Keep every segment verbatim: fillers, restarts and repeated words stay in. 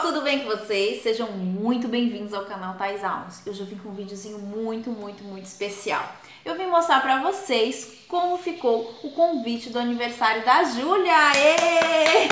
tudo bem com vocês? Sejam muito bem-vindos ao canal Thais Alves. Hoje eu vim com um videozinho muito, muito, muito especial. Eu vim mostrar pra vocês como ficou o convite do aniversário da Júlia. Aê!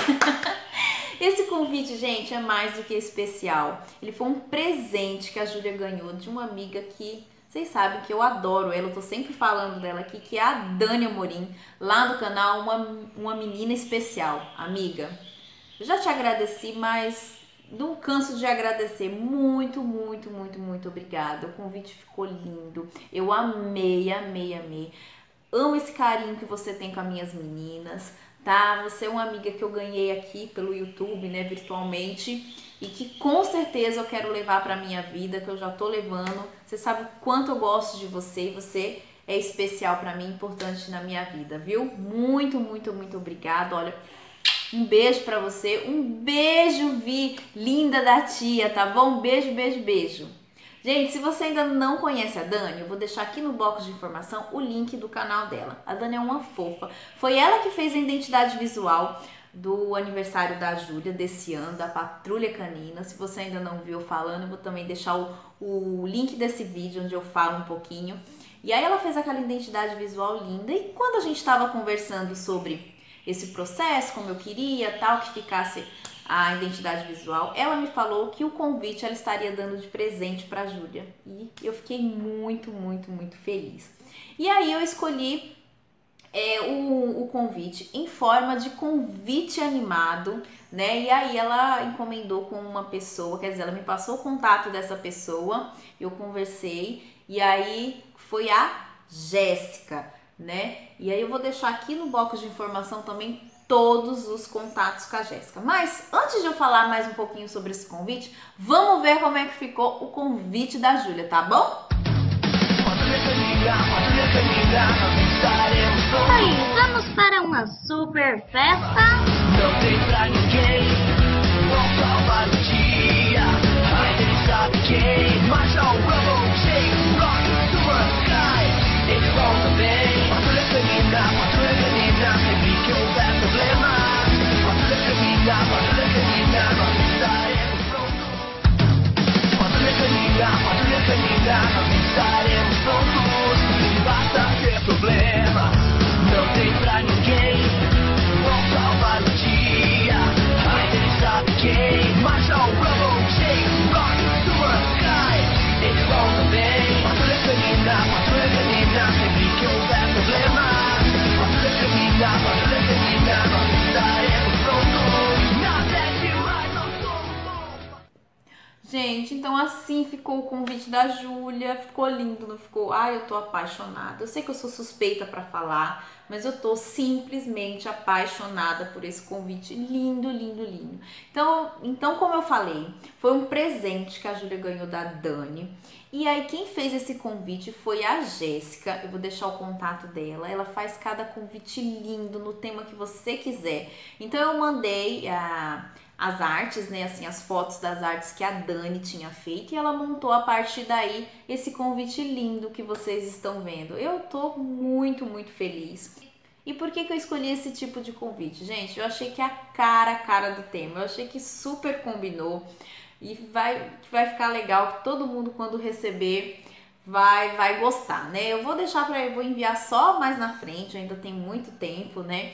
Esse convite, gente, é mais do que especial. Ele foi um presente que a Júlia ganhou de uma amiga que vocês sabem que eu adoro ela, eu tô sempre falando dela aqui, que é a Dani Amorim, lá do canal Uma, uma Menina Especial. Amiga, eu já te agradeci, mas não canso de agradecer. Muito, muito, muito, muito obrigada. O convite ficou lindo. Eu amei, amei, amei. Amo esse carinho que você tem com as minhas meninas, tá? Você é uma amiga que eu ganhei aqui pelo YouTube, né, virtualmente, e que com certeza eu quero levar pra minha vida, que eu já tô levando. Você sabe o quanto eu gosto de você e você é especial pra mim, importante na minha vida, viu? Muito, muito, muito obrigada. Olha, um beijo pra você, um beijo, Vi, linda da tia, tá bom? Beijo, beijo, beijo. Gente, se você ainda não conhece a Dani, eu vou deixar aqui no box de informação o link do canal dela. A Dani é uma fofa. Foi ela que fez a identidade visual do aniversário da Júlia desse ano, da Patrulha Canina. Se você ainda não viu eu falando, eu vou também deixar o, o link desse vídeo onde eu falo um pouquinho. E aí ela fez aquela identidade visual linda, e quando a gente estava conversando sobre esse processo, como eu queria, tal, que ficasse a identidade visual, ela me falou que o convite ela estaria dando de presente para a Júlia, e eu fiquei muito, muito, muito feliz. E aí eu escolhi é, o, o convite em forma de convite animado, né? E aí ela encomendou com uma pessoa, quer dizer, ela me passou o contato dessa pessoa, eu conversei, e aí foi a Jéssica, né? E aí eu vou deixar aqui no box de informação também todos os contatos com a Jéssica. Mas antes de eu falar mais um pouquinho sobre esse convite, vamos ver como é que ficou o convite da Júlia, tá bom? Aí, vamos para uma super festa? Não tem pra ninguém, vão salvar o dia. Ainda ele sabe quem, mas ao Rumble Shake, Rock Super Sky. Eles vão também, patrulha canina, patrulha canina, sempre que houver problema. Patrulha canina, patrulha canina, nós estaremos prontos. Patrulha canina, patrulha canina, nós estaremos prontos. Se basta ter problema, não tem pra ninguém, vão salvar o dia. Ainda ele sabe quem, mas ao Rumble Shake, Rock Super Sky. Eles vão também, patrulha canina, patrulha canina, sempre que houver problema. Patrulha canina, patrulha canina, nós estaremos prontos. Nada é demais, nós somos bons. Gente, então assim ficou o convite da Júlia. Ficou lindo, não ficou? Ai, eu tô apaixonada. Eu sei que eu sou suspeita pra falar, mas eu tô simplesmente apaixonada por esse convite lindo, lindo, lindo. Então, então como eu falei, foi um presente que a Júlia ganhou da Dani. E aí quem fez esse convite foi a Jéssica. Eu vou deixar o contato dela. Ela faz cada convite lindo no tema que você quiser. Então eu mandei a as artes, né, assim, as fotos das artes que a Dani tinha feito, e ela montou a partir daí esse convite lindo que vocês estão vendo. Eu tô muito, muito feliz. E por que que eu escolhi esse tipo de convite? Gente, eu achei que é a cara, a cara do tema. Eu achei que super combinou e vai, vai ficar legal, que todo mundo quando receber vai, vai gostar, né? Eu vou deixar para eu vou enviar só mais na frente, ainda tem muito tempo, né,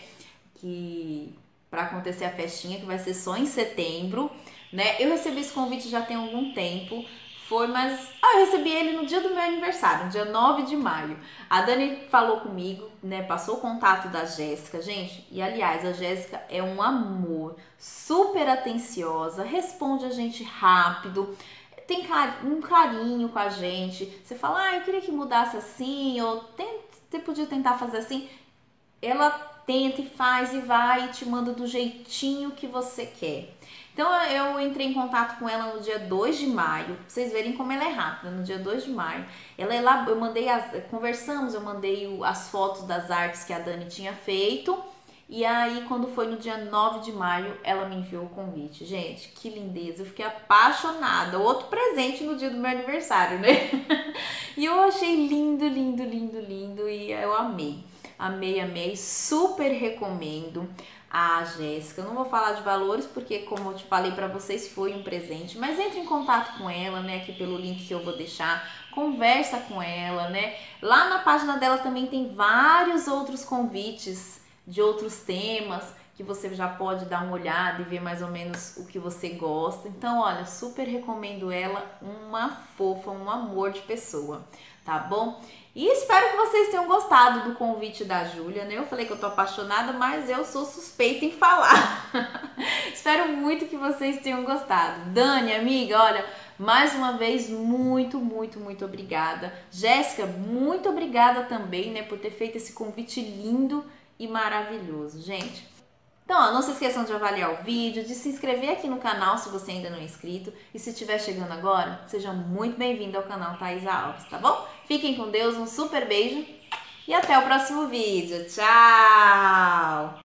que para acontecer a festinha, que vai ser só em setembro, né? Eu recebi esse convite já tem algum tempo, foi, mas ah, eu recebi ele no dia do meu aniversário, no dia nove de maio. A Dani falou comigo, né? Passou o contato da Jéssica, gente. E aliás, a Jéssica é um amor, super atenciosa, responde a gente rápido, tem um carinho com a gente. Você fala, ah, eu queria que mudasse assim, ou você podia tentar fazer assim. Ela tenta e faz e vai e te manda do jeitinho que você quer. Então eu entrei em contato com ela no dia dois de maio, pra vocês verem como ela é rápida. No dia dois de maio, ela é lá, eu mandei as, conversamos, eu mandei o, as fotos das artes que a Dani tinha feito. E aí quando foi no dia nove de maio, ela me enviou o convite. Gente, que lindeza, eu fiquei apaixonada. Outro presente no dia do meu aniversário, né? E eu achei lindo, lindo, lindo, lindo, e eu amei. Amei, amei, super recomendo. a Jéssica. Eu não vou falar de valores porque, como eu te falei para vocês, foi um presente, mas entre em contato com ela, né, aqui pelo link que eu vou deixar, conversa com ela, né? Lá na página dela também tem vários outros convites de outros temas que você já pode dar uma olhada e ver mais ou menos o que você gosta. Então, olha, super recomendo ela, uma fofa, um amor de pessoa, tá bom? E espero que vocês tenham gostado do convite da Júlia, né? Eu falei que eu tô apaixonada, mas eu sou suspeita em falar. Espero muito que vocês tenham gostado. Dani, amiga, olha, mais uma vez, muito, muito, muito obrigada. Jéssica, muito obrigada também, né, por ter feito esse convite lindo e maravilhoso, gente. Então, ó, não se esqueçam de avaliar o vídeo, de se inscrever aqui no canal se você ainda não é inscrito. E se estiver chegando agora, seja muito bem-vindo ao canal Thaisa Alves, tá bom? Fiquem com Deus, um super beijo e até o próximo vídeo. Tchau!